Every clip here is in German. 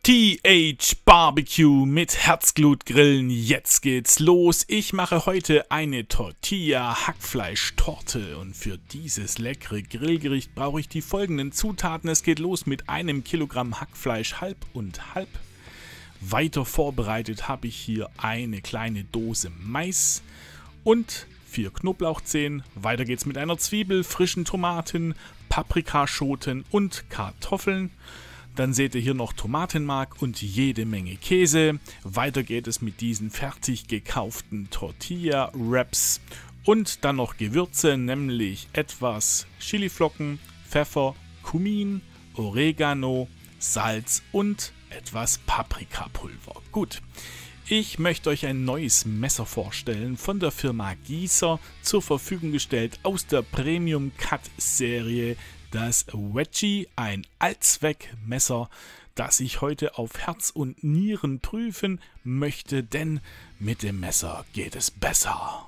TH Barbecue mit Herzglutgrillen, jetzt geht's los. Ich mache heute eine Tortilla-Hackfleisch-Torte und für dieses leckere Grillgericht brauche ich die folgenden Zutaten. Es geht los mit einem Kilogramm Hackfleisch halb und halb. Weiter vorbereitet habe ich hier eine kleine Dose Mais und 4 Knoblauchzehen. Weiter geht's mit einer Zwiebel, frischen Tomaten, Paprikaschoten und Kartoffeln. Dann seht ihr hier noch Tomatenmark und jede Menge Käse. Weiter geht es mit diesen fertig gekauften Tortilla-Wraps. Und dann noch Gewürze, nämlich etwas Chiliflocken, Pfeffer, Kumin, Oregano, Salz und etwas Paprikapulver. Gut, ich möchte euch ein neues Messer vorstellen, von der Firma Gießer, zur Verfügung gestellt aus der Premium Cut Serie. Das Veggie, ein Allzweckmesser, das ich heute auf Herz und Nieren prüfen möchte, denn mit dem Messer geht es besser.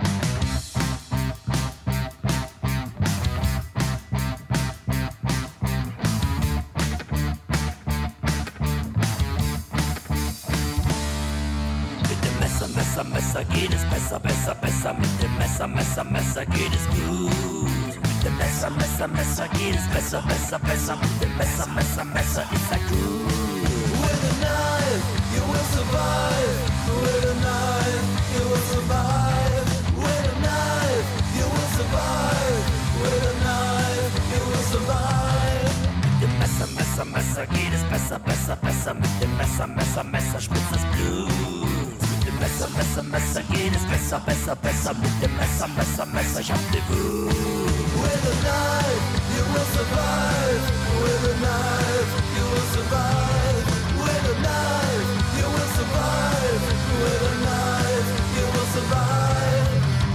Mit dem Messer geht es besser. Mit dem Messer geht es gut. Mit dem Messer geht es besser. Mit dem Messer ist er gut. With a knife, you will survive. With a knife, you will survive. With a knife, you will survive. With a knife, you will survive. Mit dem Messer geht es besser. Mit dem Messer spritzt das Blut. Mit dem Messer geht es besser. Mit dem Messer, ich hab den Wut. With a knife, you will survive. With a knife, you will survive. With a knife, you will survive. With a knife, you will survive.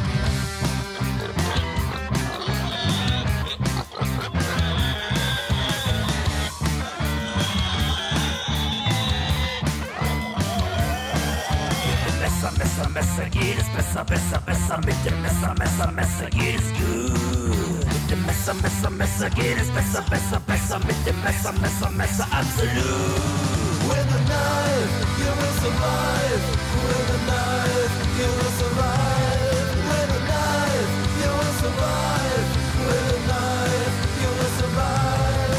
Mit dem Messer geht es besser. Mit dem Messer geht es gut. Mit dem Messer geht es besser. Mit dem Messer absolut. With a knife, you will survive. With a knife, you will survive. With a knife, you will survive. With a knife, you will survive.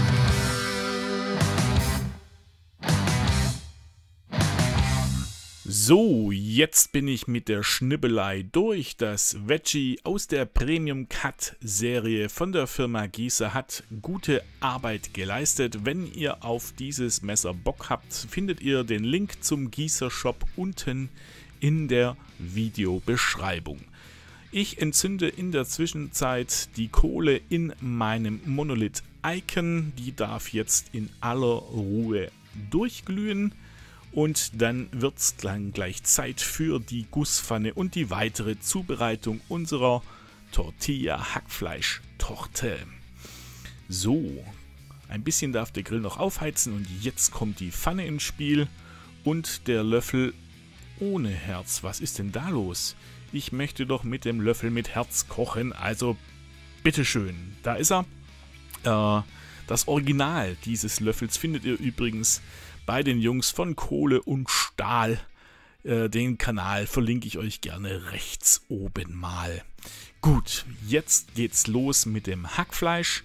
So, jetzt bin ich mit der Schnibbelei durch. Das Veggie aus der Premium Cut Serie von der Firma Gießer hat gute Arbeit geleistet. Wenn ihr auf dieses Messer Bock habt, findet ihr den Link zum Gießer Shop unten in der Videobeschreibung. Ich entzünde in der Zwischenzeit die Kohle in meinem Monolith Icon. Die darf jetzt in aller Ruhe durchglühen. Und dann wird es dann gleich Zeit für die Gusspfanne und die weitere Zubereitung unserer Tortilla-Hackfleisch-Torte. So, ein bisschen darf der Grill noch aufheizen und jetzt kommt die Pfanne ins Spiel und der Löffel ohne Herz. Was ist denn da los? Ich möchte doch mit dem Löffel mit Herz kochen, also bitteschön, da ist er. Das Original dieses Löffels findet ihr übrigens bei den Jungs von Kohle und Stahl. Den Kanal verlinke ich euch gerne rechts oben mal. Gut, jetzt geht's los mit dem Hackfleisch.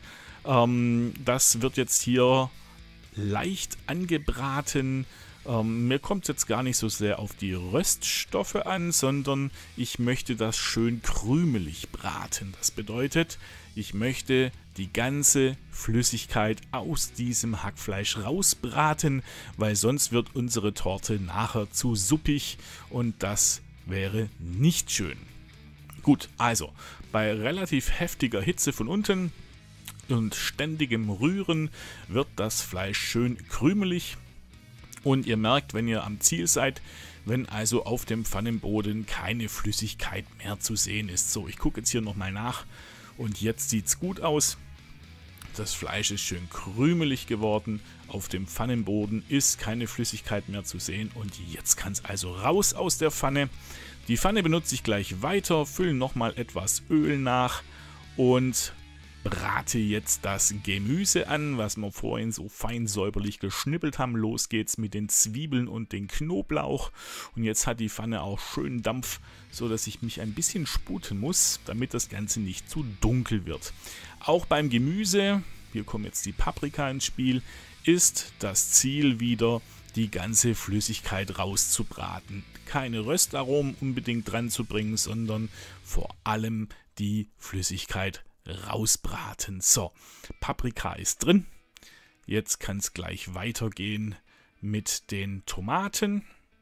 Das wird jetzt hier leicht angebraten. Mir kommt es jetzt gar nicht so sehr auf die Röststoffe an, sondern ich möchte das schön krümelig braten. Das bedeutet, ich möchte die ganze Flüssigkeit aus diesem Hackfleisch rausbraten, weil sonst wird unsere Torte nachher zu suppig und das wäre nicht schön. Gut, also bei relativ heftiger Hitze von unten und ständigem Rühren wird das Fleisch schön krümelig. Und ihr merkt, wenn ihr am Ziel seid, wenn also auf dem Pfannenboden keine Flüssigkeit mehr zu sehen ist. So, ich gucke jetzt hier nochmal nach und jetzt sieht es gut aus. Das Fleisch ist schön krümelig geworden. Auf dem Pfannenboden ist keine Flüssigkeit mehr zu sehen und jetzt kann es also raus aus der Pfanne. Die Pfanne benutze ich gleich weiter, fülle nochmal etwas Öl nach und brate jetzt das Gemüse an, was wir vorhin so fein säuberlich geschnippelt haben. Los geht's mit den Zwiebeln und den Knoblauch. Und jetzt hat die Pfanne auch schön Dampf, so dass ich mich ein bisschen sputen muss, damit das Ganze nicht zu dunkel wird. Auch beim Gemüse, hier kommen jetzt die Paprika ins Spiel, ist das Ziel wieder, die ganze Flüssigkeit rauszubraten. Keine Röstaromen unbedingt dran zu bringen, sondern vor allem die Flüssigkeit rausbraten. So, Paprika ist drin. Jetzt kann es gleich weitergehen mit den Tomaten.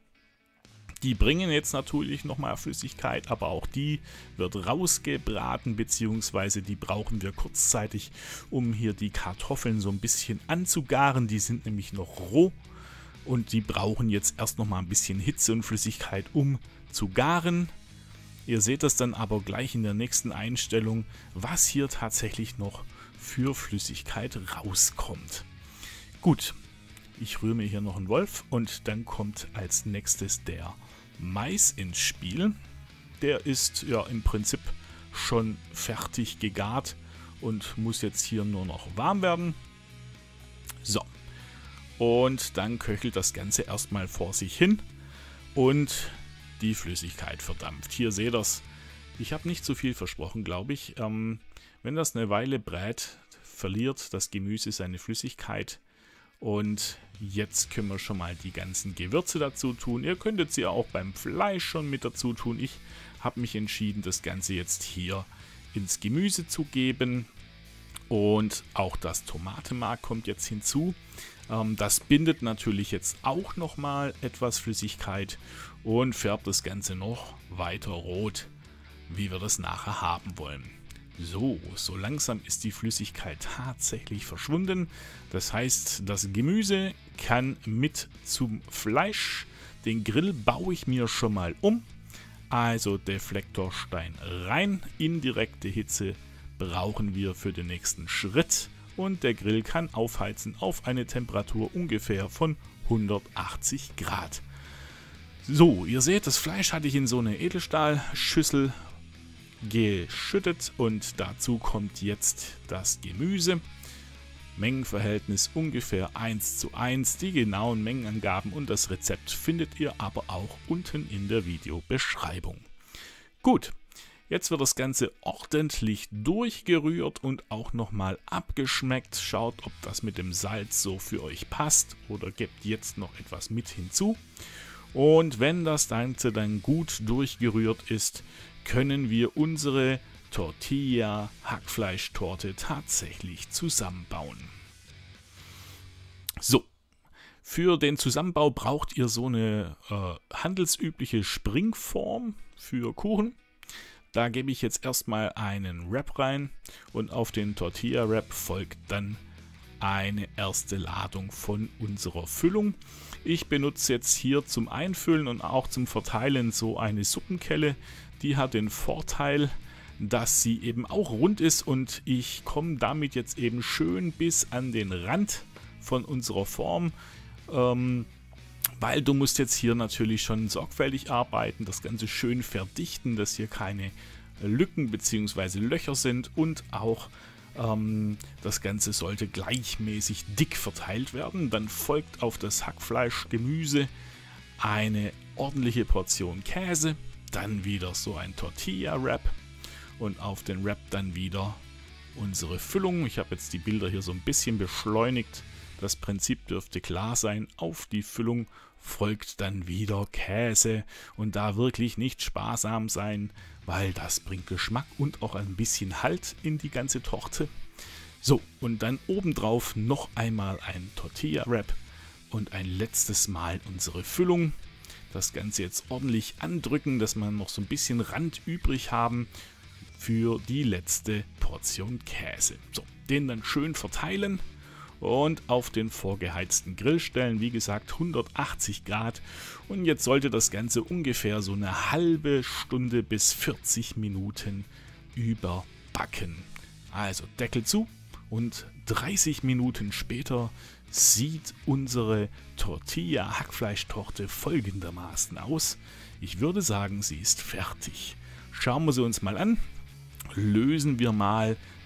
Die bringen jetzt natürlich nochmal Flüssigkeit, aber auch die wird rausgebraten, beziehungsweise die brauchen wir kurzzeitig, um hier die Kartoffeln so ein bisschen anzugaren. Die sind nämlich noch roh und die brauchen jetzt erst nochmal ein bisschen Hitze und Flüssigkeit, um zu garen. Ihr seht das dann aber gleich in der nächsten Einstellung, was hier tatsächlich noch für Flüssigkeit rauskommt. Gut, ich rühre mir hier noch einen Wolf und dann kommt als nächstes der Mais ins Spiel. Der ist ja im Prinzip schon fertig gegart und muss jetzt hier nur noch warm werden. So, und dann köchelt das Ganze erstmal vor sich hin und die Flüssigkeit verdampft. Hier seht ihr es. Ich habe nicht so viel versprochen, glaube ich. Wenn das eine Weile brät, verliert das Gemüse seine Flüssigkeit. Und jetzt können wir schon mal die ganzen Gewürze dazu tun. Ihr könntet sie auch beim Fleisch schon mit dazu tun. Ich habe mich entschieden, das Ganze jetzt hier ins Gemüse zu geben. Und auch das Tomatenmark kommt jetzt hinzu. Das bindet natürlich jetzt auch nochmal etwas Flüssigkeit und färbt das Ganze noch weiter rot, wie wir das nachher haben wollen. So langsam ist die Flüssigkeit tatsächlich verschwunden. Das heißt, das Gemüse kann mit zum Fleisch. Den Grill baue ich mir schon mal um. Also Deflektorstein rein, indirekte Hitze brauchen wir für den nächsten Schritt. Und der Grill kann aufheizen auf eine Temperatur ungefähr von 180 Grad. So, ihr seht, das Fleisch hatte ich in so eine Edelstahlschüssel geschüttet und dazu kommt jetzt das Gemüse. Mengenverhältnis ungefähr 1:1. Die genauen Mengenangaben und das Rezept findet ihr aber auch unten in der Videobeschreibung. Gut. Jetzt wird das Ganze ordentlich durchgerührt und auch nochmal abgeschmeckt. Schaut, ob das mit dem Salz so für euch passt oder gebt jetzt noch etwas mit hinzu. Und wenn das Ganze dann gut durchgerührt ist, können wir unsere Tortilla-Hackfleischtorte tatsächlich zusammenbauen. So, für den Zusammenbau braucht ihr so eine handelsübliche Springform für Kuchen. Da gebe ich jetzt erstmal einen Wrap rein und auf den Tortilla Wrap folgt dann eine erste Ladung von unserer Füllung. Ich benutze jetzt hier zum Einfüllen und auch zum Verteilen so eine Suppenkelle. Die hat den Vorteil, dass sie eben auch rund ist und ich komme damit jetzt eben schön bis an den Rand von unserer Form. Weil du musst jetzt hier natürlich schon sorgfältig arbeiten, das Ganze schön verdichten, dass hier keine Lücken bzw. Löcher sind und auch das Ganze sollte gleichmäßig dick verteilt werden. Dann folgt auf das Hackfleisch, Gemüse eine ordentliche Portion Käse, dann wieder so ein Tortilla-Wrap und auf den Wrap dann wieder unsere Füllung. Ich habe jetzt die Bilder hier so ein bisschen beschleunigt. Das Prinzip dürfte klar sein. Auf die Füllung folgt dann wieder Käse und da wirklich nicht sparsam sein, weil das bringt Geschmack und auch ein bisschen Halt in die ganze Torte. So, und dann obendrauf noch einmal ein Tortilla-Wrap und ein letztes Mal unsere Füllung. Das Ganze jetzt ordentlich andrücken, dass wir noch so ein bisschen Rand übrig haben für die letzte Portion Käse. So, den dann schön verteilen und auf den vorgeheizten Grill stellen, wie gesagt 180 Grad und jetzt sollte das Ganze ungefähr so eine halbe Stunde bis 40 Minuten überbacken. Also Deckel zu und 30 Minuten später sieht unsere Tortilla-Hackfleischtorte folgendermaßen aus. Ich würde sagen, sie ist fertig. Schauen wir sie uns mal an. Lösen wir mal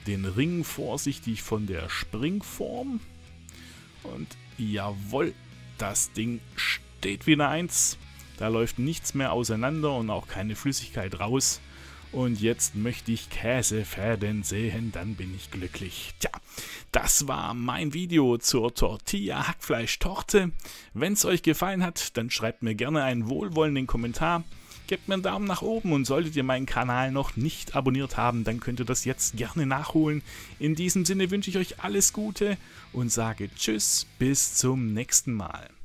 den Ring vorsichtig von der Springform. Und jawohl, das Ding steht wieder 1. Da läuft nichts mehr auseinander und auch keine Flüssigkeit raus. Und jetzt möchte ich Käsefäden sehen, dann bin ich glücklich. Tja, das war mein Video zur Tortilla-Hackfleisch-Torte. Wenn es euch gefallen hat, dann schreibt mir gerne einen wohlwollenden Kommentar. Gebt mir einen Daumen nach oben und solltet ihr meinen Kanal noch nicht abonniert haben, dann könnt ihr das jetzt gerne nachholen. In diesem Sinne wünsche ich euch alles Gute und sage Tschüss, bis zum nächsten Mal.